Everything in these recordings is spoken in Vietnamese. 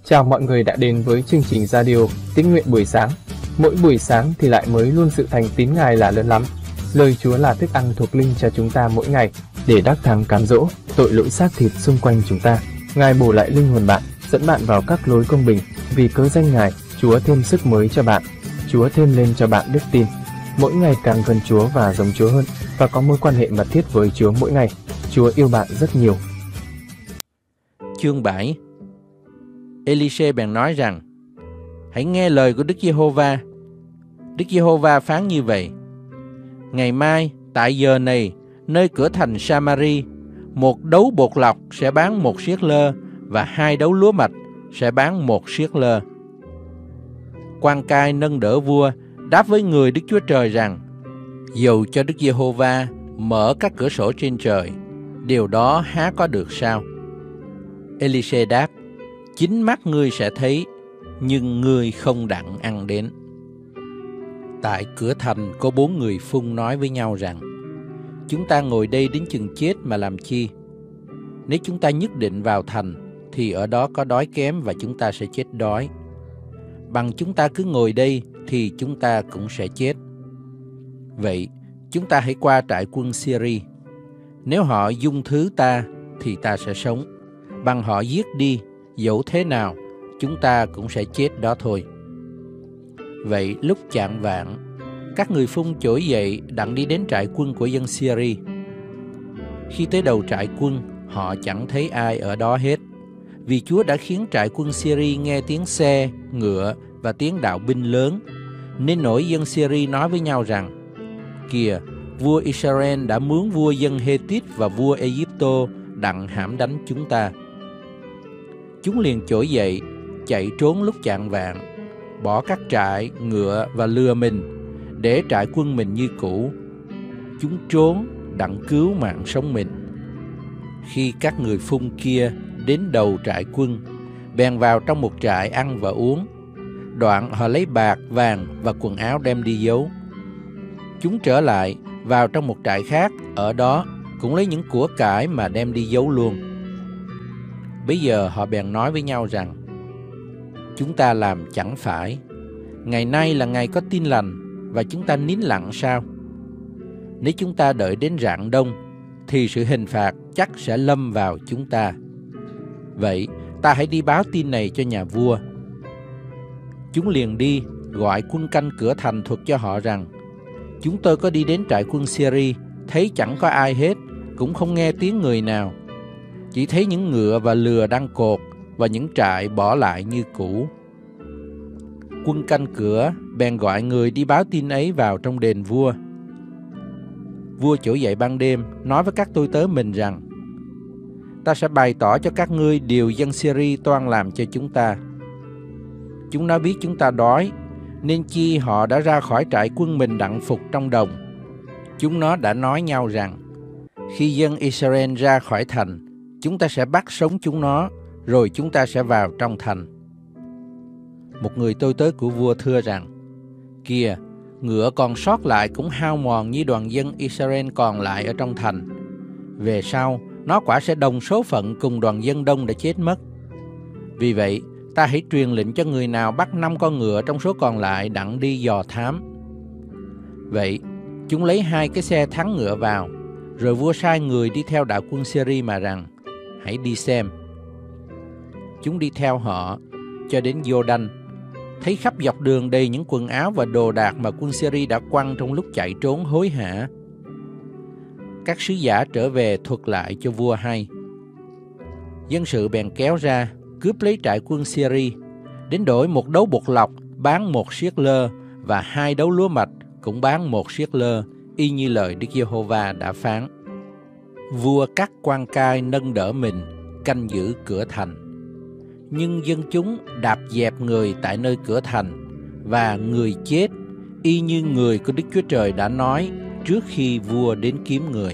Chào mọi người đã đến với chương trình radio Tín nguyện buổi sáng. Mỗi buổi sáng thì lại mới luôn sự thành tín Ngài là lớn lắm. Lời Chúa là thức ăn thuộc linh cho chúng ta mỗi ngày để đắc thắng cám dỗ tội lỗi xác thịt xung quanh chúng ta. Ngài bổ lại linh hồn bạn, dẫn bạn vào các lối công bình. Vì cớ danh Ngài, Chúa thêm sức mới cho bạn. Chúa thêm lên cho bạn đức tin. Mỗi ngày càng gần Chúa và giống Chúa hơn và có mối quan hệ mật thiết với Chúa mỗi ngày. Chúa yêu bạn rất nhiều. Chương 7. Elise bèn nói rằng: hãy nghe lời của Đức Giê-hô-va. Đức Giê-hô-va phán như vậy: ngày mai tại giờ này, nơi cửa thành Sa-ma-ri, một đấu bột lọc sẽ bán 1 siết lơ và 2 đấu lúa mạch sẽ bán 1 siết lơ. Quan cai nâng đỡ vua đáp với người Đức Chúa Trời rằng: dầu cho Đức Giê-hô-va mở các cửa sổ trên trời, điều đó há có được sao? Elise đáp: chính mắt ngươi sẽ thấy, nhưng ngươi không đặng ăn đến. Tại cửa thành có 4 người phung nói với nhau rằng: chúng ta ngồi đây đến chừng chết mà làm chi? Nếu chúng ta nhất định vào thành, thì ở đó có đói kém và chúng ta sẽ chết đói. Bằng chúng ta cứ ngồi đây thì chúng ta cũng sẽ chết. Vậy chúng ta hãy qua trại quân Syria. Nếu họ dung thứ ta thì ta sẽ sống. Bằng họ giết đi, dẫu thế nào chúng ta cũng sẽ chết đó thôi. Vậy lúc chạng vạng, các người phung trỗi dậy đặng đi đến trại quân của dân Syria. Khi tới đầu trại quân, họ chẳng thấy ai ở đó hết, vì Chúa đã khiến trại quân Syria nghe tiếng xe, ngựa và tiếng đạo binh lớn, nên nổi dân Syria nói với nhau rằng: kìa, vua Israel đã mướn vua dân Hethit và vua Ai-cập đặng hãm đánh chúng ta. Chúng liền trỗi dậy, chạy trốn lúc chạng vạng, bỏ các trại, ngựa và lừa mình, để trại quân mình như cũ. Chúng trốn đặng cứu mạng sống mình. Khi các người phung kia đến đầu trại quân, bèn vào trong một trại ăn và uống. Đoạn họ lấy bạc, vàng và quần áo đem đi giấu. Chúng trở lại vào trong một trại khác, ở đó cũng lấy những của cải mà đem đi giấu luôn. Bây giờ họ bèn nói với nhau rằng: chúng ta làm chẳng phải. Ngày nay là ngày có tin lành, và chúng ta nín lặng sao? Nếu chúng ta đợi đến rạng đông, thì sự hình phạt chắc sẽ lâm vào chúng ta. Vậy ta hãy đi báo tin này cho nhà vua. Chúng liền đi gọi quân canh cửa thành thuật cho họ rằng: chúng tôi có đi đến trại quân Syria, thấy chẳng có ai hết, cũng không nghe tiếng người nào. Chỉ thấy những ngựa và lừa đang cột, và những trại bỏ lại như cũ. Quân canh cửa bèn gọi người đi báo tin ấy vào trong đền vua. Vua trỗi dậy ban đêm, nói với các tôi tớ mình rằng: ta sẽ bày tỏ cho các ngươi điều dân Syria toan làm cho chúng ta. Chúng nó biết chúng ta đói, nên chi họ đã ra khỏi trại quân mình đặng phục trong đồng. Chúng nó đã nói nhau rằng: khi dân Israel ra khỏi thành, chúng ta sẽ bắt sống chúng nó, rồi chúng ta sẽ vào trong thành. Một người tôi tớ của vua thưa rằng: kìa, ngựa còn sót lại cũng hao mòn như đoàn dân Israel còn lại ở trong thành. Về sau, nó quả sẽ đồng số phận cùng đoàn dân đông đã chết mất. Vì vậy, ta hãy truyền lệnh cho người nào bắt 5 con ngựa trong số còn lại đặng đi dò thám. Vậy, chúng lấy 2 cái xe thắng ngựa vào, rồi vua sai người đi theo đạo quân Syria mà rằng: hãy đi xem. Chúng đi theo họ cho đến Giô-đanh, thấy khắp dọc đường đầy những quần áo và đồ đạc mà quân Syria đã quăng trong lúc chạy trốn hối hả. Các sứ giả trở về thuật lại cho vua hay. Dân sự bèn kéo ra, cướp lấy trại quân Syria, đến đổi 1 đấu bột lọc bán 1 siết lơ và 2 đấu lúa mạch cũng bán 1 siết lơ, y như lời Đức Giê-hô-va đã phán. Vua các quan cai nâng đỡ mình, canh giữ cửa thành. Nhưng dân chúng đạp dẹp người tại nơi cửa thành, và người chết, y như người của Đức Chúa Trời đã nói trước khi vua đến kiếm người.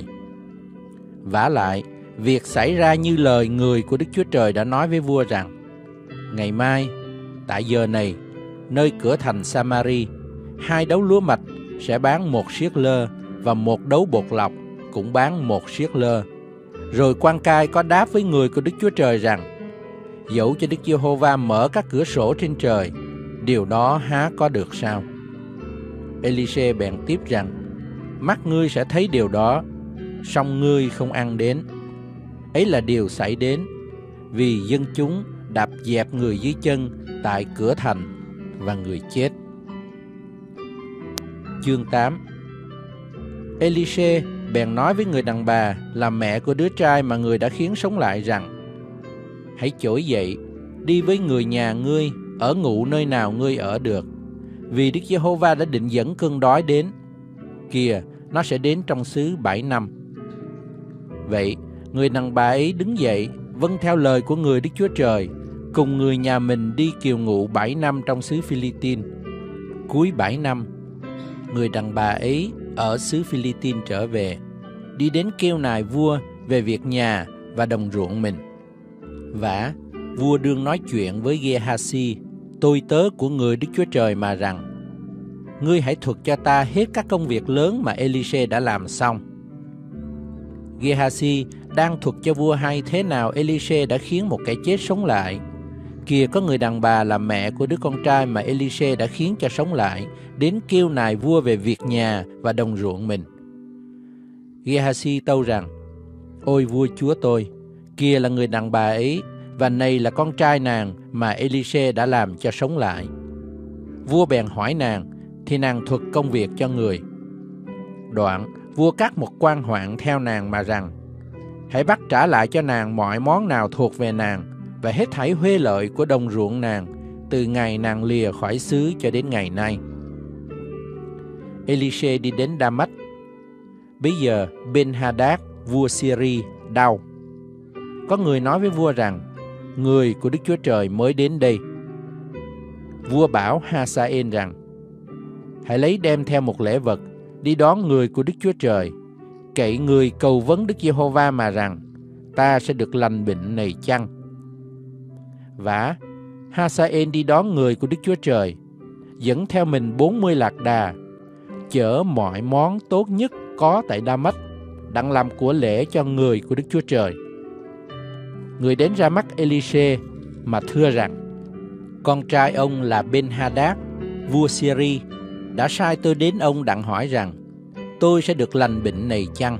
Vả lại, việc xảy ra như lời người của Đức Chúa Trời đã nói với vua rằng: ngày mai, tại giờ này, nơi cửa thành Sa-ma-ri, 2 đấu lúa mạch sẽ bán 1 siết lơ, và 1 đấu bột lọc cũng bán 1 siết lơ. Rồi quan cai có đáp với người của Đức Chúa Trời rằng: Dẫu cho Đức Giê-hô-va mở các cửa sổ trên trời, điều đó há có được sao? Ê-li-xê bèn tiếp rằng, mắt ngươi sẽ thấy điều đó, song ngươi không ăn đến. Ấy là điều xảy đến, vì dân chúng đạp dẹp người dưới chân tại cửa thành và người chết. Chương 8. Ê-li-xê bèn nói với người đàn bà là mẹ của đứa trai mà người đã khiến sống lại rằng, hãy trỗi dậy, đi với người nhà ngươi, ở ngụ nơi nào ngươi ở được, vì Đức Giê-hô-va đã định dẫn cơn đói đến. Kìa, nó sẽ đến trong xứ 7 năm. Vậy, người đàn bà ấy đứng dậy, vâng theo lời của người Đức Chúa Trời, cùng người nhà mình đi kiều ngụ 7 năm trong xứ Phi-li-tin. Cuối 7 năm, người đàn bà ấy ở xứ Phi-li-tin trở về, đi đến kêu nài vua về việc nhà và đồng ruộng mình. Vả, vua đương nói chuyện với Gê-ha-si, tôi tớ của người Đức Chúa Trời mà rằng, ngươi hãy thuật cho ta hết các công việc lớn mà Ê-li-xê đã làm xong. Gê-ha-si đang thuật cho vua hay thế nào Ê-li-xê đã khiến một kẻ chết sống lại. Kìa, có người đàn bà là mẹ của đứa con trai mà Ê-li-xê đã khiến cho sống lại, đến kêu nài vua về việc nhà và đồng ruộng mình. Gê-ha-si tâu rằng, ôi vua chúa tôi, kia là người đàn bà ấy, và này là con trai nàng mà Ê-li-xê đã làm cho sống lại. Vua bèn hỏi nàng, thì nàng thuật công việc cho người. Đoạn, vua cắt một quan hoạn theo nàng mà rằng, hãy bắt trả lại cho nàng mọi món nào thuộc về nàng, và hết thảy huê lợi của đồng ruộng nàng, từ ngày nàng lìa khỏi xứ cho đến ngày nay. Ê-li-xê đi đến Đa-mách. Bây giờ Ben-hadad, vua Syri, đau. Có người nói với vua rằng, người của Đức Chúa Trời mới đến đây. Vua bảo Ha-sa-ên rằng, hãy lấy đem theo một lễ vật, đi đón người của Đức Chúa Trời, cậy người cầu vấn Đức Giê-hô-va mà rằng, ta sẽ được lành bệnh này chăng? Vả, Ha-sa-ên đi đón người của Đức Chúa Trời, dẫn theo mình 40 lạc đà, chở mọi món tốt nhất có tại Đa-mách, đặng làm của lễ cho người của Đức Chúa Trời. Người đến ra mắt Ê-li-xê mà thưa rằng, con trai ông là Ben-hadad, vua Syri, đã sai tôi đến ông đặng hỏi rằng, tôi sẽ được lành bệnh này chăng?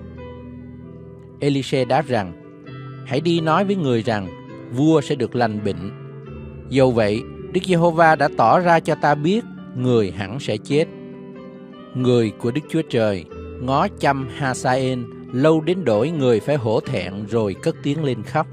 Ê-li-xê đáp rằng, hãy đi nói với người rằng, vua sẽ được lành bệnh. Dầu vậy, Đức Giê-hô-va đã tỏ ra cho ta biết, người hẳn sẽ chết. Người của Đức Chúa Trời ngó chăm Ha-sa-ên lâu đến đổi người phải hổ thẹn rồi cất tiếng lên khóc.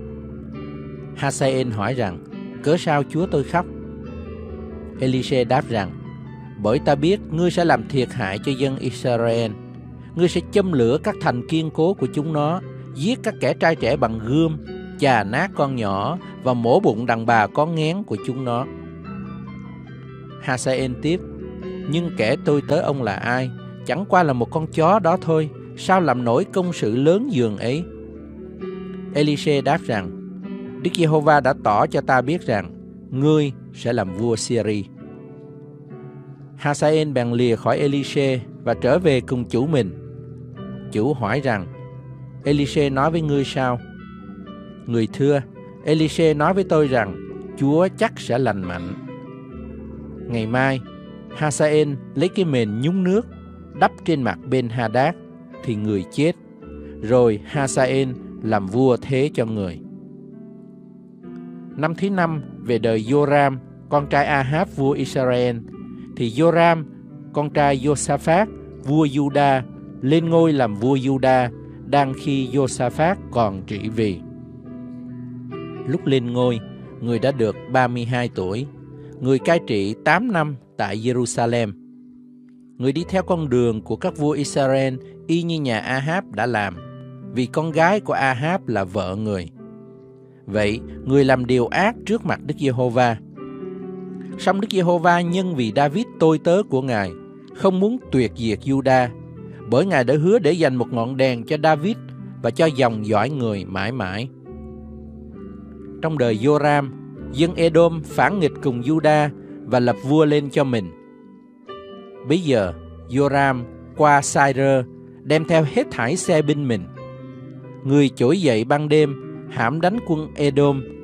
Ha-sa-ên hỏi rằng, cớ sao chúa tôi khóc? Ê-li-xê đáp rằng, bởi ta biết ngươi sẽ làm thiệt hại cho dân Israel. Ngươi sẽ châm lửa các thành kiên cố của chúng nó, giết các kẻ trai trẻ bằng gươm, chà nát con nhỏ và mổ bụng đàn bà có nghén của chúng nó. Ha-sa-ên tiếp, nhưng kẻ tôi tớ ông là ai? Chẳng qua là một con chó đó thôi, sao làm nổi công sự lớn dường ấy? Ê-li-xê đáp rằng, Đức Giê-hô-va đã tỏ cho ta biết rằng, ngươi sẽ làm vua Syri. Ha-sa-ên bèn lìa khỏi Ê-li-xê và trở về cùng chủ mình. Chủ hỏi rằng, Ê-li-xê nói với ngươi sao? Người thưa, Ê-li-xê nói với tôi rằng, Chúa chắc sẽ lành mạnh. Ngày mai, Ha-sa-ên lấy cái mền nhúng nước, đắp trên mặt Ben-hadad, thì người chết. Rồi Ha-sa-ên làm vua thế cho người. Năm thứ 5 về đời Joram, con trai Ahab vua Israel, thì Joram, con trai Josaphat vua Juda, lên ngôi làm vua Juda, đang khi Josaphat còn trị vì. Lúc lên ngôi, người đã được 32 tuổi. Người cai trị 8 năm tại Jerusalem. Người đi theo con đường của các vua Israel y như nhà Ahab đã làm, vì con gái của Ahab là vợ người. Vậy, người làm điều ác trước mặt Đức Giê-hô-va. Song Đức Giê-hô-va nhân vì David tôi tớ của Ngài, không muốn tuyệt diệt Juda, bởi Ngài đã hứa để dành một ngọn đèn cho David và cho dòng dõi người mãi mãi. Trong đời Joram, dân Edom phản nghịch cùng Juda và lập vua lên cho mình. Bây giờ, Joram qua Sai-rơ, đem theo hết thảy xe binh mình. Người trỗi dậy ban đêm, hãm đánh quân Edom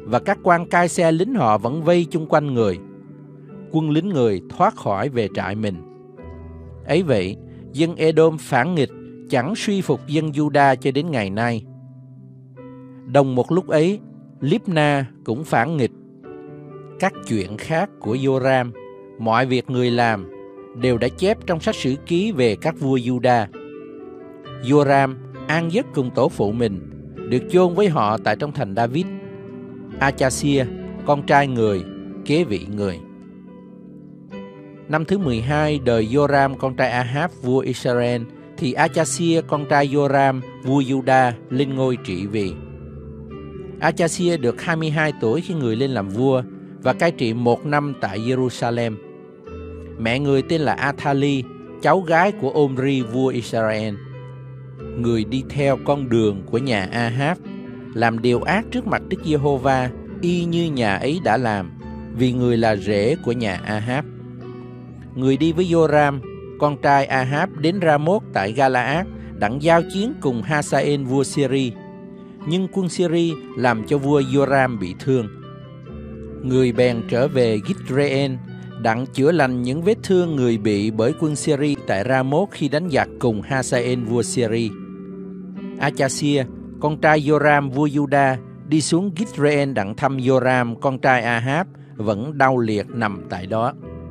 và các quan cai xe lính họ vẫn vây chung quanh người. Quân lính người thoát khỏi về trại mình. Ấy vậy, dân Edom phản nghịch, chẳng suy phục dân Juda cho đến ngày nay. Đồng một lúc ấy, Libna cũng phản nghịch. Các chuyện khác của Joram, mọi việc người làm, đều đã chép trong sách sử ký về các vua Juda. Joram an giấc cùng tổ phụ mình, được chôn với họ tại trong thành David. Achasia, con trai người, kế vị người. Năm thứ 12 đời Joram con trai Ahab vua Israel, thì Achasia con trai Joram vua Juda lên ngôi trị vì. Achasia được 22 tuổi khi người lên làm vua và cai trị 1 năm tại Jerusalem. Mẹ người tên là Athali, cháu gái của Omri vua Israel. Người đi theo con đường của nhà Ahab, làm điều ác trước mặt Đức Giê-hô-va, y như nhà ấy đã làm, vì người là rể của nhà Ahab. Người đi với Joram, con trai Ahab, đến Ramot tại Galaad, đặng giao chiến cùng Hazael vua Syri. Nhưng quân Syri làm cho vua Joram bị thương. Người bèn trở về Gitreên, đặng chữa lành những vết thương người bị bởi quân Syri tại Ramot khi đánh giặc cùng Hazael vua Syri. Achasia, con trai Joram vua Juda, đi xuống Gitreên đặng thăm Joram, con trai Ahab, vẫn đau liệt nằm tại đó.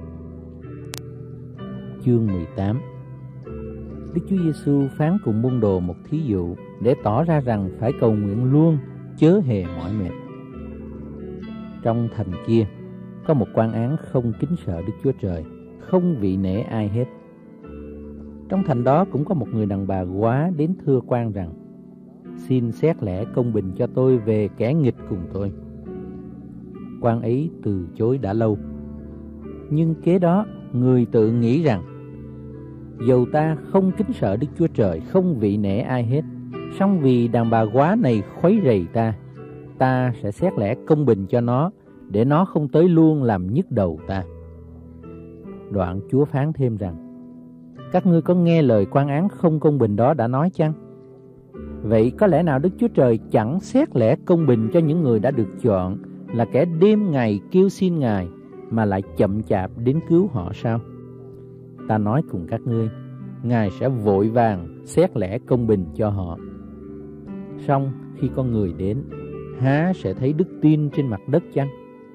Chương 18. Đức Chúa Giêsu phán cùng môn đồ một thí dụ để tỏ ra rằng phải cầu nguyện luôn, chớ hề mỏi mệt. Trong thành kia có một quan án không kính sợ Đức Chúa Trời, không vị nể ai hết. Trong thành đó cũng có một người đàn bà góa đến thưa quan rằng: xin xét lẽ công bình cho tôi về kẻ nghịch cùng tôi. Quan ấy từ chối đã lâu. Nhưng kế đó người tự nghĩ rằng: dầu ta không kính sợ Đức Chúa Trời, không vị nể ai hết, song vì đàn bà góa này khuấy rầy ta sẽ xét lẽ công bình cho nó, để nó không tới luôn làm nhức đầu ta. Đoạn Chúa phán thêm rằng: các ngươi có nghe lời quan án không công bình đó đã nói chăng? Vậy có lẽ nào Đức Chúa Trời chẳng xét lẽ công bình cho những người đã được chọn, là kẻ đêm ngày kêu xin Ngài, mà lại chậm chạp đến cứu họ sao? Ta nói cùng các ngươi, Ngài sẽ vội vàng xét lẽ công bình cho họ. Song khi con người đến, há sẽ thấy đức tin trên mặt đất chăng?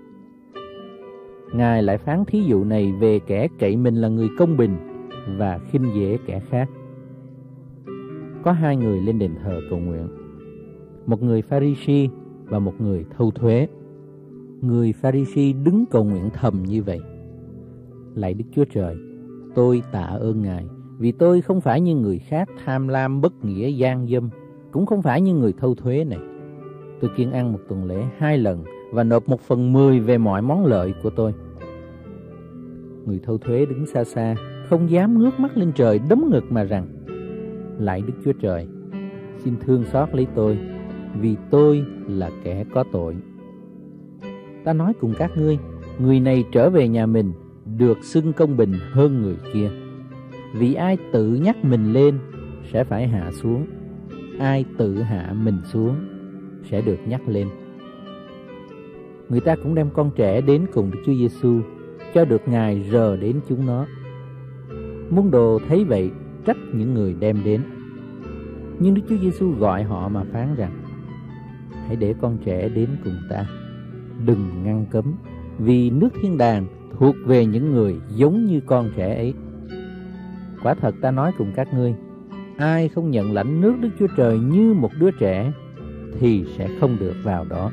Ngài lại phán thí dụ này về kẻ cậy mình là người công bình và khinh dễ kẻ khác. Có 2 người lên đền thờ cầu nguyện, một người Pha-ri-si và một người thâu thuế. Người Pha-ri-si đứng cầu nguyện thầm như vậy: lạy Đức Chúa Trời, tôi tạ ơn Ngài, vì tôi không phải như người khác tham lam bất nghĩa gian dâm, cũng không phải như người thâu thuế này. Tôi kiêng ăn một tuần lễ 2 lần và nộp 1/10 về mọi món lợi của tôi. Người thâu thuế đứng xa xa, không dám ngước mắt lên trời, đấm ngực mà rằng: lạy Đức Chúa Trời, xin thương xót lấy tôi, vì tôi là kẻ có tội. Ta nói cùng các ngươi, người này trở về nhà mình được xưng công bình hơn người kia. Vì ai tự nhắc mình lên sẽ phải hạ xuống, ai tự hạ mình xuống sẽ được nhắc lên. Người ta cũng đem con trẻ đến cùng Đức Chúa Giêsu, cho được Ngài rờ đến chúng nó. Môn đồ thấy vậy trách những người đem đến. Nhưng Đức Chúa Giêsu gọi họ mà phán rằng: hãy để con trẻ đến cùng ta, đừng ngăn cấm, vì nước thiên đàng thuộc về những người giống như con trẻ ấy. Quả thật ta nói cùng các ngươi, ai không nhận lãnh nước Đức Chúa Trời như một đứa trẻ thì sẽ không được vào đó.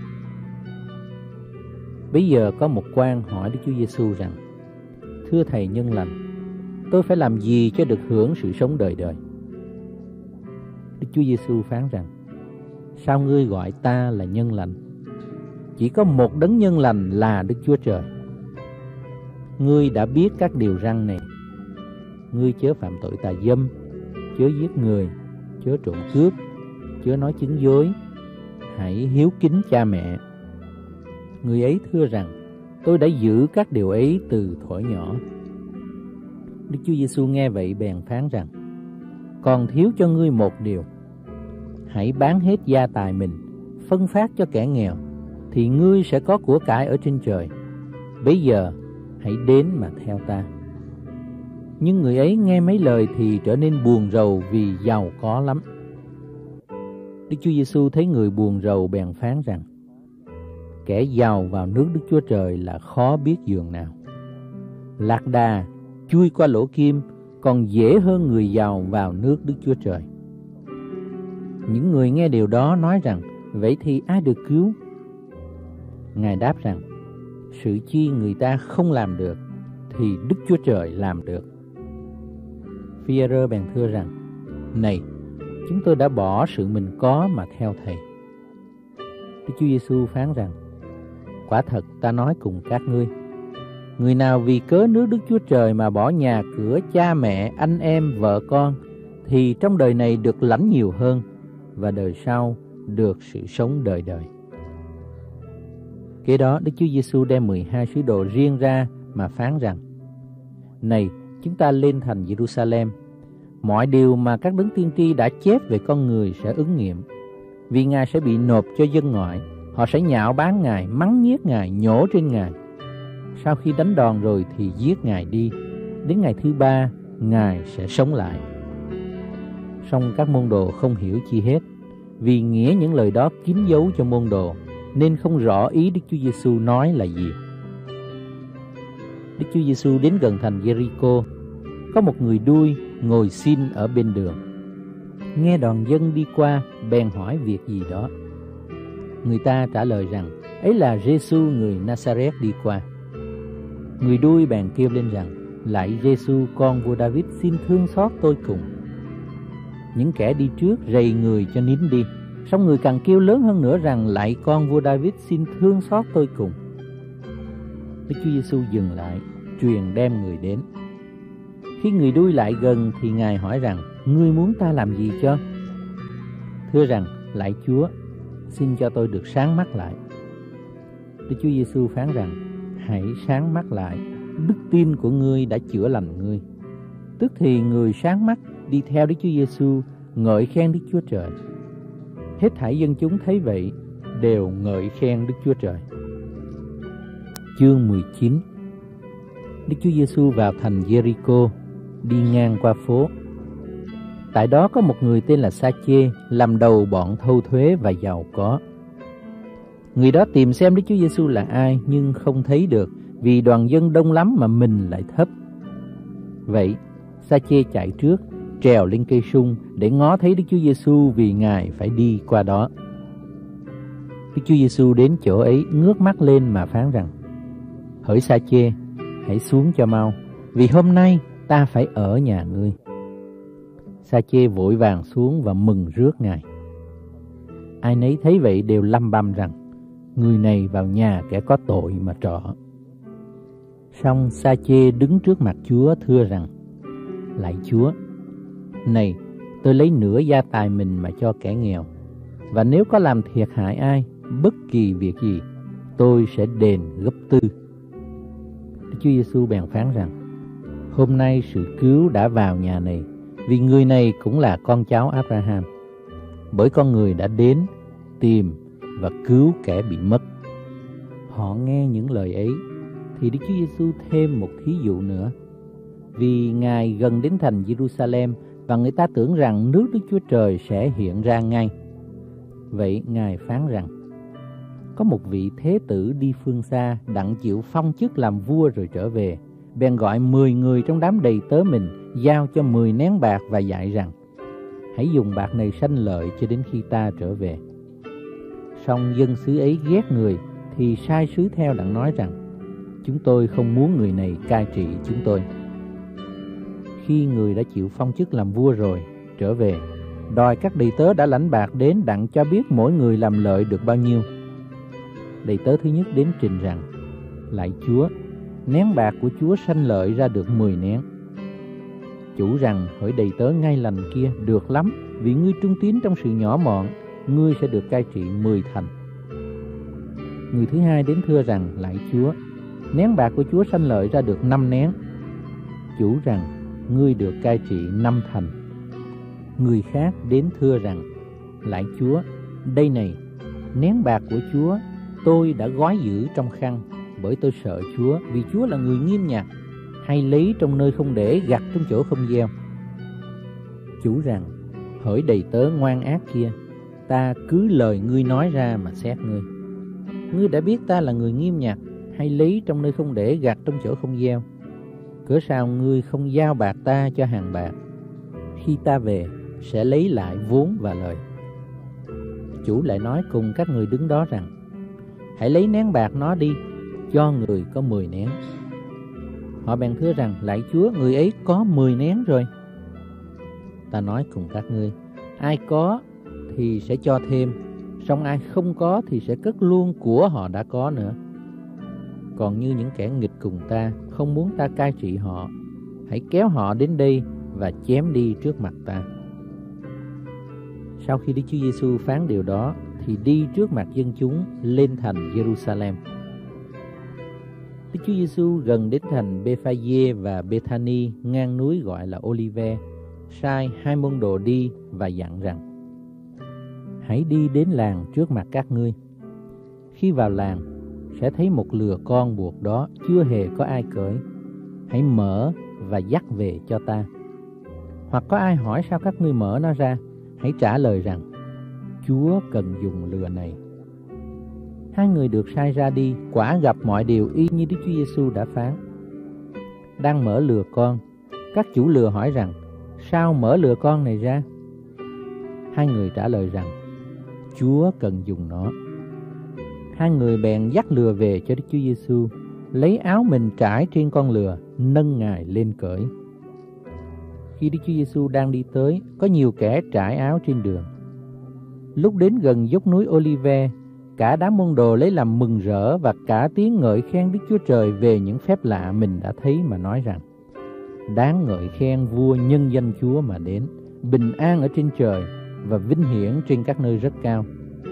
Bây giờ có một quan hỏi Đức Chúa Giêsu rằng: thưa Thầy nhân lành, tôi phải làm gì cho được hưởng sự sống đời đời? Đức Chúa Giêsu phán rằng: sao ngươi gọi ta là nhân lành? Chỉ có một đấng nhân lành là Đức Chúa Trời. Ngươi đã biết các điều răn này: ngươi chớ phạm tội tà dâm, chớ giết người, chớ trộm cướp, chớ nói chứng dối, hãy hiếu kính cha mẹ. Người ấy thưa rằng: tôi đã giữ các điều ấy từ thuở nhỏ. Đức Chúa Giêsu nghe vậy bèn phán rằng: còn thiếu cho ngươi một điều. Hãy bán hết gia tài mình, phân phát cho kẻ nghèo, thì ngươi sẽ có của cải ở trên trời. Bây giờ hãy đến mà theo ta. Nhưng người ấy nghe mấy lời thì trở nên buồn rầu vì giàu có lắm. Đức Chúa Giêsu thấy người buồn rầu bèn phán rằng: kẻ giàu vào nước Đức Chúa Trời là khó biết dường nào. Lạc đà chui qua lỗ kim còn dễ hơn người giàu vào nước Đức Chúa Trời. Những người nghe điều đó nói rằng: vậy thì ai được cứu? Ngài đáp rằng: sự chi người ta không làm được thì Đức Chúa Trời làm được. Phi-e-rơ bèn thưa rằng: này, chúng tôi đã bỏ sự mình có mà theo thầy. Đức Chúa Giêsu phán rằng: quả thật ta nói cùng các ngươi, người nào vì cớ nước Đức Chúa Trời mà bỏ nhà cửa, cha mẹ, anh em, vợ con, thì trong đời này được lãnh nhiều hơn, và đời sau được sự sống đời đời. Kế đó Đức Chúa Giêsu đem 12 sứ đồ riêng ra mà phán rằng: này, chúng ta lên thành Giê-ru-sa-lem. Mọi điều mà các đấng tiên tri đã chép về con người sẽ ứng nghiệm, vì Ngài sẽ bị nộp cho dân ngoại. Họ sẽ nhạo báng Ngài, mắng nhiếc Ngài, nhổ trên Ngài. Sau khi đánh đòn rồi thì giết Ngài đi. Đến ngày thứ ba, Ngài sẽ sống lại. Song các môn đồ không hiểu chi hết, vì nghĩa những lời đó kín dấu cho môn đồ, nên không rõ ý Đức Chúa Giêsu nói là gì. Đức Chúa Giêsu đến gần thành Giê-ri-cô. Có một người đuôi ngồi xin ở bên đường. Nghe đoàn dân đi qua, bèn hỏi việc gì đó. Người ta trả lời rằng: ấy là Giê-xu người Na-sa-rét đi qua. Người đuôi bèn kêu lên rằng: lạy Giê-xu con vua David, xin thương xót tôi cùng. Những kẻ đi trước rầy người cho nín đi. Xong người càng kêu lớn hơn nữa rằng: lạy con vua David, xin thương xót tôi cùng. Đức Chúa Giêsu dừng lại, truyền đem người đến. Khi người đuôi lại gần thì Ngài hỏi rằng: ngươi muốn ta làm gì cho? Thưa rằng: lạy Chúa, xin cho tôi được sáng mắt lại. Đức Chúa Giêsu phán rằng: hãy sáng mắt lại, đức tin của ngươi đã chữa lành ngươi. Tức thì người sáng mắt đi theo Đức Chúa Giêsu, ngợi khen Đức Chúa Trời. Hết thảy dân chúng thấy vậy đều ngợi khen Đức Chúa Trời. Chương 19. Đức Chúa Giêsu vào thành Giê-ri-cô, đi ngang qua phố. Tại đó có một người tên là Sa-chê, làm đầu bọn thâu thuế và giàu có. Người đó tìm xem Đức Chúa Giêsu là ai, nhưng không thấy được, vì đoàn dân đông lắm mà mình lại thấp. Vậy Sa-chê chạy trước, trèo lên cây sung để ngó thấy Đức Chúa Giêsu, vì Ngài phải đi qua đó. Đức Chúa Giêsu đến chỗ ấy, ngước mắt lên mà phán rằng: hỡi Sa-chê, hãy xuống cho mau, vì hôm nay ta phải ở nhà ngươi. Sa-chê vội vàng xuống và mừng rước Ngài. Ai nấy thấy vậy đều lăm băm rằng: người này vào nhà kẻ có tội mà trọ. Xong Sa-chê đứng trước mặt Chúa thưa rằng: lạy Chúa, này, tôi lấy nửa gia tài mình mà cho kẻ nghèo, và nếu có làm thiệt hại ai, bất kỳ việc gì, tôi sẽ đền gấp 4. Đức Chúa Giêsu bèn phán rằng: hôm nay sự cứu đã vào nhà này, vì người này cũng là con cháu Abraham. Bởi con người đã đến tìm và cứu kẻ bị mất. Họ nghe những lời ấy thì Đức Chúa Giêsu thêm một thí dụ nữa, vì Ngài gần đến thành Giê-ru-sa-lem và người ta tưởng rằng nước Đức Chúa Trời sẽ hiện ra ngay. Vậy Ngài phán rằng: có một vị thế tử đi phương xa, đặng chịu phong chức làm vua rồi trở về, bèn gọi 10 người trong đám đầy tớ mình, giao cho 10 nén bạc và dạy rằng: hãy dùng bạc này sanh lợi cho đến khi ta trở về. Song dân xứ ấy ghét người, thì sai sứ theo đặng nói rằng: chúng tôi không muốn người này cai trị chúng tôi. Khi người đã chịu phong chức làm vua rồi trở về, đòi các đầy tớ đã lãnh bạc đến đặng cho biết mỗi người làm lợi được bao nhiêu. Đầy tớ thứ nhất đến trình rằng: lạy Chúa, nén bạc của Chúa sanh lợi ra được 10 nén. Chủ rằng: hỡi đầy tớ ngay lành kia, được lắm, vì ngươi trung tín trong sự nhỏ mọn, ngươi sẽ được cai trị 10 thành. Người thứ hai đến thưa rằng: lạy Chúa, nén bạc của Chúa sanh lợi ra được 5 nén. Chủ rằng: ngươi được cai trị 5 thành. Người khác đến thưa rằng: lạy Chúa, đây này, nén bạc của Chúa tôi đã gói giữ trong khăn, bởi tôi sợ Chúa, vì Chúa là người nghiêm nhặt, hay lấy trong nơi không để, gặt trong chỗ không gieo. Chủ rằng: hỡi đầy tớ ngoan ác kia, ta cứ lời ngươi nói ra mà xét ngươi. Ngươi đã biết ta là người nghiêm nhặt, hay lấy trong nơi không để, gặt trong chỗ không gieo. Cớ sao ngươi không giao bạc ta cho hàng bạc? Khi ta về, sẽ lấy lại vốn và lời. Chủ lại nói cùng các người đứng đó rằng: hãy lấy nén bạc nó đi, cho người có 10 nén. Họ bèn thưa rằng: lạy Chúa, người ấy có 10 nén rồi. Ta nói cùng các ngươi, ai có thì sẽ cho thêm, song ai không có thì sẽ cất luôn của họ đã có nữa. Còn như những kẻ nghịch cùng ta, không muốn ta cai trị họ, hãy kéo họ đến đây và chém đi trước mặt ta. Sau khi Đức Chúa Giêsu phán điều đó, thì đi trước mặt dân chúng lên thành Jerusalem. Đức Chúa Giêsu gần đến thành Bê-pha-giê và Bê-tha-ni ngang núi gọi là Ô-li-ve, sai 2 môn đồ đi và dặn rằng: hãy đi đến làng trước mặt các ngươi. Khi vào làng, sẽ thấy một lừa con buộc đó, chưa hề có ai cởi. Hãy mở và dắt về cho ta. Hoặc có ai hỏi sao các ngươi mở nó ra, hãy trả lời rằng: Chúa cần dùng lừa này. 2 người được sai ra đi, quả gặp mọi điều y như Đức Chúa Giêsu đã phán. Đang mở lừa con, các chủ lừa hỏi rằng: sao mở lừa con này ra? 2 người trả lời rằng: Chúa cần dùng nó. 2 người bèn dắt lừa về cho Đức Chúa Giêsu, lấy áo mình trải trên con lừa, nâng Ngài lên cởi. Khi Đức Chúa Giêsu đang đi tới, có nhiều kẻ trải áo trên đường. Lúc đến gần dốc núi Ô-li-ve, cả đám môn đồ lấy làm mừng rỡ và cả tiếng ngợi khen Đức Chúa Trời về những phép lạ mình đã thấy, mà nói rằng: đáng ngợi khen vua nhân danh Chúa mà đến, bình an ở trên trời và vinh hiển trên các nơi rất cao.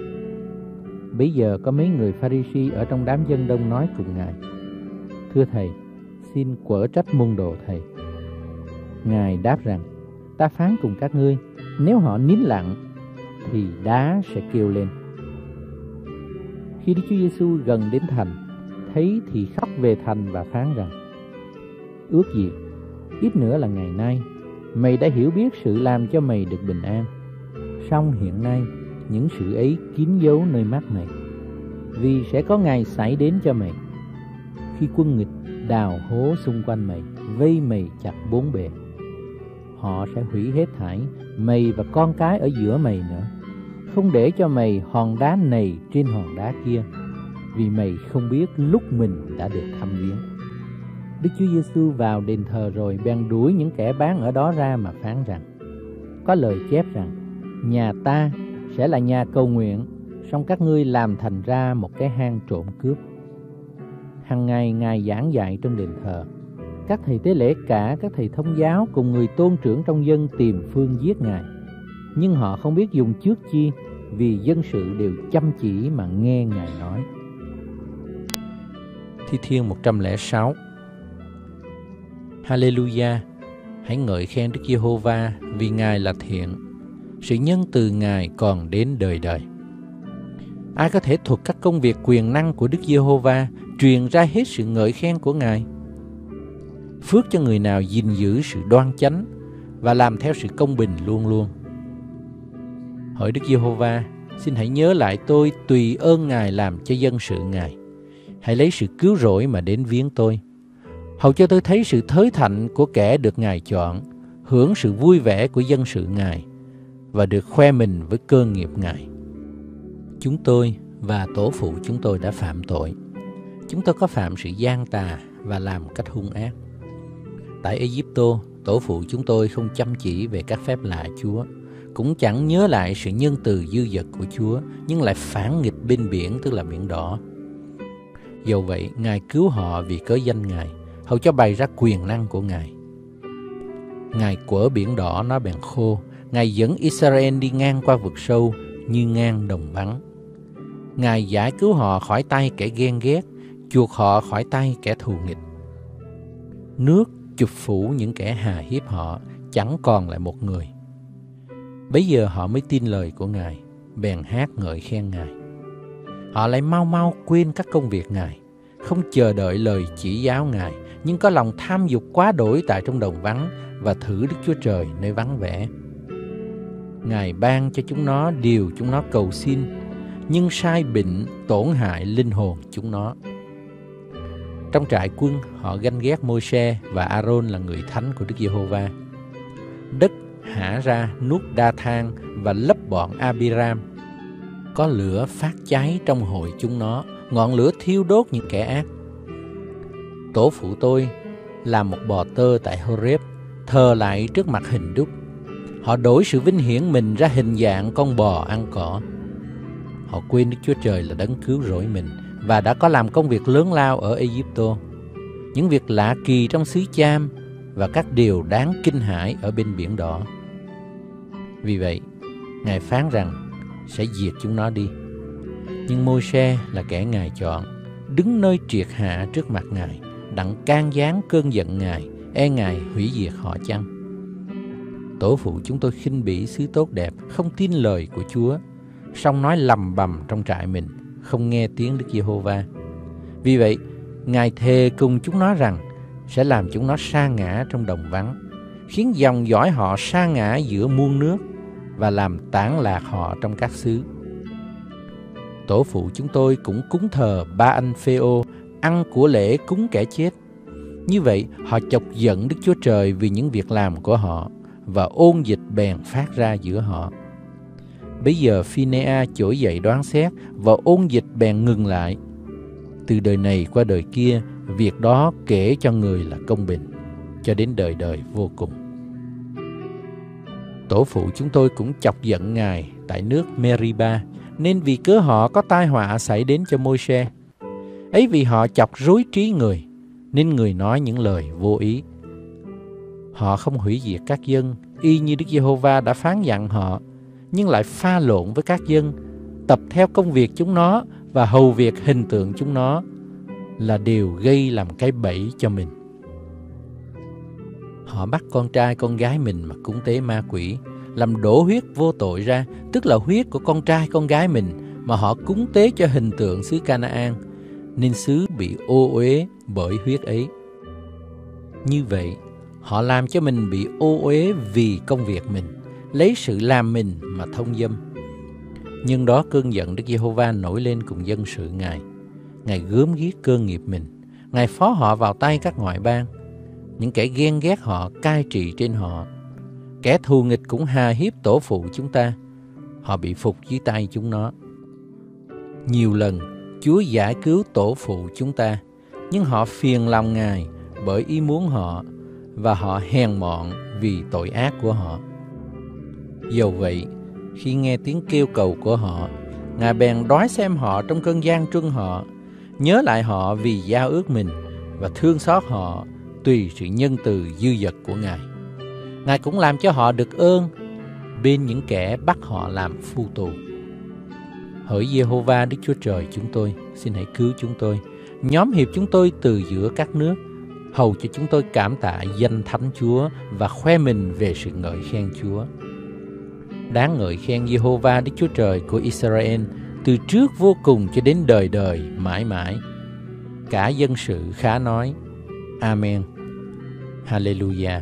Bấy giờ có mấy người Pha-ri-si ở trong đám dân đông nói cùng Ngài: thưa Thầy, xin quở trách môn đồ Thầy. Ngài đáp rằng: ta phán cùng các ngươi, nếu họ nín lặng thì đá sẽ kêu lên. Khi Đức Chúa Giêsu gần đến thành, thấy thì khóc về thành và phán rằng: ước gì ít nữa là ngày nay mày đã hiểu biết sự làm cho mày được bình an. Song hiện nay những sự ấy kín giấu nơi mắt mày, vì sẽ có ngày xảy đến cho mày, khi quân nghịch đào hố xung quanh mày, vây mày chặt bốn bề. Họ sẽ hủy hết thảy mày và con cái ở giữa mày nữa, không để cho mày hòn đá này trên hòn đá kia, vì mày không biết lúc mình đã được thăm viếng. Đức Chúa Giêsu vào đền thờ rồi bèn đuổi những kẻ bán ở đó ra mà phán rằng: có lời chép rằng, nhà ta sẽ là nhà cầu nguyện, song các ngươi làm thành ra một cái hang trộm cướp. Hằng ngày Ngài giảng dạy trong đền thờ. Các thầy tế lễ cả các thầy thông giáo cùng người tôn trưởng trong dân tìm phương giết Ngài, nhưng họ không biết dùng trước chi, vì dân sự đều chăm chỉ mà nghe Ngài nói. Thi Thiên 106. Hallelujah! Hãy ngợi khen Đức Giê-hô-va, vì Ngài là thiện, sự nhân từ Ngài còn đến đời đời. Ai có thể thuật các công việc quyền năng của Đức Giê-hô-va, truyền ra hết sự ngợi khen của Ngài? Phước cho người nào gìn giữ sự đoan chánh và làm theo sự công bình luôn luôn. Hỡi Đức Giê-hô-va, xin hãy nhớ lại tôi tùy ơn Ngài làm cho dân sự Ngài. Hãy lấy sự cứu rỗi mà đến viếng tôi, hầu cho tôi thấy sự thới thạnh của kẻ được Ngài chọn, hưởng sự vui vẻ của dân sự Ngài, và được khoe mình với cơ nghiệp Ngài. Chúng tôi và tổ phụ chúng tôi đã phạm tội. Chúng tôi có phạm sự gian tà và làm cách hung ác. Tại Ai-cập-tô, tổ phụ chúng tôi không chăm chỉ về các phép lạ Chúa, cũng chẳng nhớ lại sự nhân từ dư dật của Chúa, nhưng lại phản nghịch bên biển, tức là biển đỏ. Dầu vậy, Ngài cứu họ vì cớ danh Ngài, hầu cho bày ra quyền năng của Ngài. Ngài quở biển đỏ nó bèn khô, Ngài dẫn Israel đi ngang qua vực sâu như ngang đồng bắn. Ngài giải cứu họ khỏi tay kẻ ghen ghét, chuộc họ khỏi tay kẻ thù nghịch. Nước chụp phủ những kẻ hà hiếp họ, chẳng còn lại một người. Bấy giờ họ mới tin lời của Ngài, bèn hát ngợi khen Ngài. Họ lại mau mau quên các công việc Ngài, không chờ đợi lời chỉ giáo Ngài, nhưng có lòng tham dục quá đổi tại trong đồng vắng và thử Đức Chúa Trời nơi vắng vẻ. Ngài ban cho chúng nó điều chúng nó cầu xin, nhưng sai bệnh tổn hại linh hồn chúng nó. Trong trại quân, họ ganh ghét Môi-se và A-rôn là người thánh của Đức Giê-hô-va. Đất hả ra nuốt Đa-thang và lấp bọn A-bi-ram. Có lửa phát cháy trong hội chúng nó, ngọn lửa thiêu đốt những kẻ ác. Tổ phụ tôi làm một bò tơ tại Hô-rép, thờ lại trước mặt hình đúc. Họ đổi sự vinh hiển mình ra hình dạng con bò ăn cỏ. Họ quên Đức Chúa Trời là đấng cứu rỗi mình và đã có làm công việc lớn lao ở Ai-cập, những việc lạ kỳ trong xứ Cham và các điều đáng kinh hãi ở bên biển đỏ. Vì vậy, Ngài phán rằng sẽ diệt chúng nó đi. Nhưng Môi-se là kẻ Ngài chọn, đứng nơi triệt hạ trước mặt Ngài, đặng can gián cơn giận Ngài, e Ngài hủy diệt họ chăng? Tổ phụ chúng tôi khinh bỉ xứ tốt đẹp, không tin lời của Chúa, song nói lầm bầm trong trại mình, không nghe tiếng Đức Giê-hô-va. Vì vậy, Ngài thề cùng chúng nó rằng sẽ làm chúng nó sa ngã trong đồng vắng, khiến dòng dõi họ sa ngã giữa muôn nước và làm tản lạc họ trong các xứ. Tổ phụ chúng tôi cũng cúng thờ ba anh Phê-ô, ăn của lễ cúng kẻ chết. Như vậy, họ chọc giận Đức Chúa Trời vì những việc làm của họ, và ôn dịch bèn phát ra giữa họ. Bây giờ Phi-nê-a trỗi dậy đoán xét, và ôn dịch bèn ngừng lại. Từ đời này qua đời kia, việc đó kể cho người là công bình, cho đến đời đời vô cùng. Tổ phụ chúng tôi cũng chọc giận Ngài tại nước Meriba, nên vì cớ họ có tai họa xảy đến cho Môi-se. Ấy vì họ chọc rối trí người, nên người nói những lời vô ý. Họ không hủy diệt các dân, y như Đức Giê-hô-va đã phán dặn họ, nhưng lại pha lộn với các dân, tập theo công việc chúng nó và hầu việc hình tượng chúng nó, là điều gây làm cái bẫy cho mình. Họ bắt con trai con gái mình mà cúng tế ma quỷ, làm đổ huyết vô tội ra, tức là huyết của con trai con gái mình mà họ cúng tế cho hình tượng xứ Ca-na-an, nên xứ bị ô uế bởi huyết ấy. Như vậy, họ làm cho mình bị ô uế vì công việc mình, lấy sự làm mình mà thông dâm. Nhưng đó cơn giận Đức Giê-hô-va nổi lên cùng dân sự Ngài. Ngài gớm ghiếc cơ nghiệp mình. Ngài phó họ vào tay các ngoại bang. Những kẻ ghen ghét họ cai trị trên họ. Kẻ thù nghịch cũng hà hiếp tổ phụ chúng ta. Họ bị phục dưới tay chúng nó. Nhiều lần Chúa giải cứu tổ phụ chúng ta, nhưng họ phiền lòng Ngài bởi ý muốn họ, và họ hèn mọn vì tội ác của họ. Dầu vậy, khi nghe tiếng kêu cầu của họ, Ngài bèn đói xem họ trong cơn gian truân họ, nhớ lại họ vì giao ước mình, và thương xót họ tùy sự nhân từ dư dật của Ngài. Ngài cũng làm cho họ được ơn bên những kẻ bắt họ làm phu tù. Hỡi Giê-hô-va Đức Chúa Trời chúng tôi, xin hãy cứu chúng tôi, nhóm hiệp chúng tôi từ giữa các nước, hầu cho chúng tôi cảm tạ danh Thánh Chúa và khoe mình về sự ngợi khen Chúa. Đáng ngợi khen Giê-hô-va Đức Chúa Trời của Israel từ trước vô cùng cho đến đời đời mãi mãi. Cả dân sự khá nói: Amen. Hallelujah.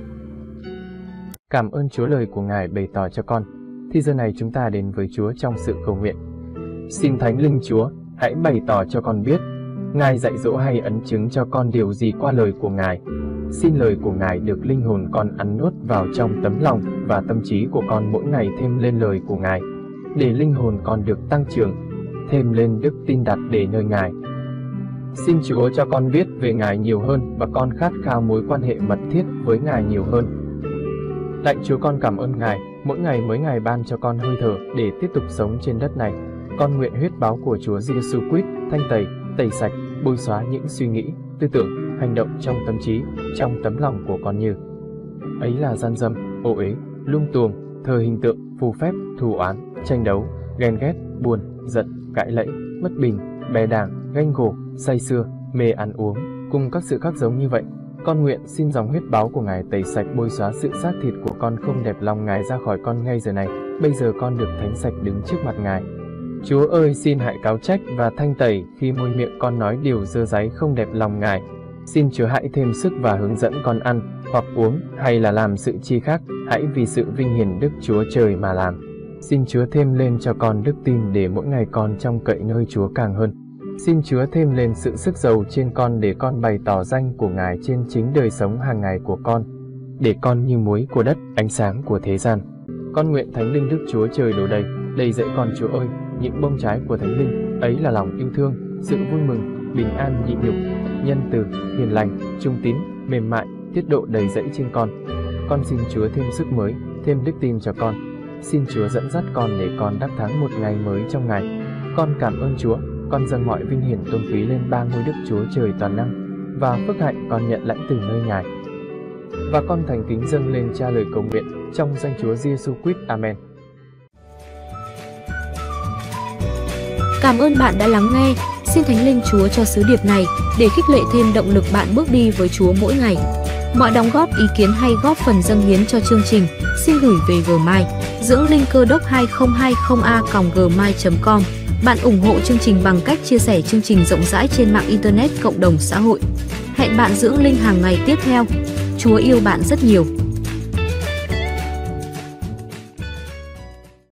Cảm ơn Chúa lời của Ngài bày tỏ cho con. Thì giờ này chúng ta đến với Chúa trong sự cầu nguyện. Xin Thánh Linh Chúa hãy bày tỏ cho con biết, Ngài dạy dỗ hay ấn chứng cho con điều gì qua lời của Ngài. Xin lời của Ngài được linh hồn con ăn nuốt vào trong tấm lòng và tâm trí của con mỗi ngày thêm lên lời của Ngài, để linh hồn con được tăng trưởng, thêm lên đức tin đặt để nơi Ngài. Xin Chúa cho con biết về Ngài nhiều hơn và con khát khao mối quan hệ mật thiết với Ngài nhiều hơn. Lạy Chúa, con cảm ơn Ngài, mỗi ngày ban cho con hơi thở để tiếp tục sống trên đất này. Con nguyện huyết báo của Chúa Giêsu Christ thanh tẩy sạch, bôi xóa những suy nghĩ, tư tưởng, hành động trong tâm trí, trong tấm lòng của con như ấy là gian dâm, ô uế, lung tuồng, thờ hình tượng, phù phép, thù oán, tranh đấu, ghen ghét, buồn, giận, cãi lẫy, bất bình, bè đảng, ganh gổ, say sưa, mê ăn uống, cùng các sự khác giống như vậy. Con nguyện xin dòng huyết báo của Ngài tẩy sạch, bôi xóa sự xác thịt của con không đẹp lòng Ngài ra khỏi con ngay giờ này. Bây giờ con được thánh sạch đứng trước mặt Ngài. Chúa ơi, xin hãy cáo trách và thanh tẩy khi môi miệng con nói điều dơ dáy không đẹp lòng Ngài. Xin Chúa hãy thêm sức và hướng dẫn con ăn, hoặc uống, hay là làm sự chi khác, hãy vì sự vinh hiển Đức Chúa Trời mà làm. Xin Chúa thêm lên cho con đức tin để mỗi ngày con trông cậy nơi Chúa càng hơn. Xin Chúa thêm lên sự sức giàu trên con để con bày tỏ danh của Ngài trên chính đời sống hàng ngày của con. Để con như muối của đất, ánh sáng của thế gian. Con nguyện Thánh Linh Đức Chúa Trời đổ đầy dẫy con Chúa ơi, những bông trái của Thánh Linh, ấy là lòng yêu thương, sự vui mừng, bình an nhịn nhục, nhân từ, hiền lành, trung tín, mềm mại, tiết độ đầy dẫy trên con. Con xin Chúa thêm sức mới, thêm đức tin cho con. Xin Chúa dẫn dắt con để con đắc thắng một ngày mới trong Ngài. Con cảm ơn Chúa, con dâng mọi vinh hiển tôn quý lên ba ngôi Đức Chúa Trời toàn năng, và phước hạnh con nhận lãnh từ nơi Ngài. Và con thành kính dâng lên Cha lời cầu nguyện trong danh Chúa Giêsu Christ. Amen. Cảm ơn bạn đã lắng nghe. Xin Thánh Linh Chúa cho sứ điệp này để khích lệ thêm động lực bạn bước đi với Chúa mỗi ngày. Mọi đóng góp, ý kiến hay góp phần dâng hiến cho chương trình xin gửi về Gmail dưỡng linh cơ đốc 2020a@gmail.com. Bạn ủng hộ chương trình bằng cách chia sẻ chương trình rộng rãi trên mạng Internet, cộng đồng xã hội. Hẹn bạn dưỡng linh hàng ngày tiếp theo. Chúa yêu bạn rất nhiều.